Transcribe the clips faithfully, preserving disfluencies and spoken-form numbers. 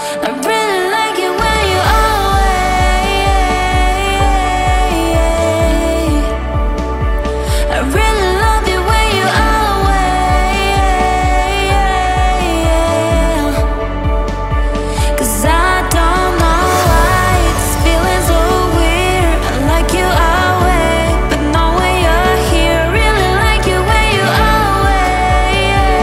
I really like it when you away. I really love it when you away. 'Cause I don't know why it's feeling so weird. I like you away, but not when you're here. Really like you when you away.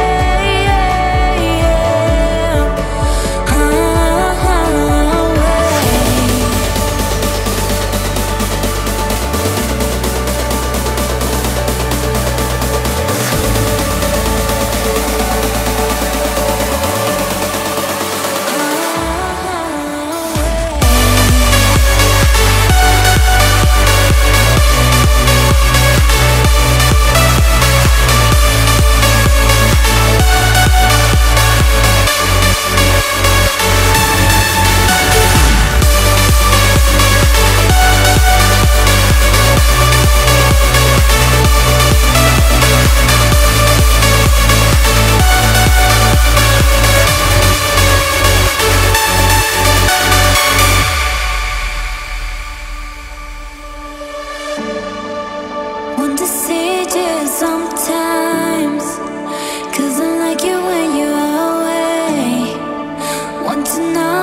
Want to see you sometimes, 'cause I like you when you're away. Want to know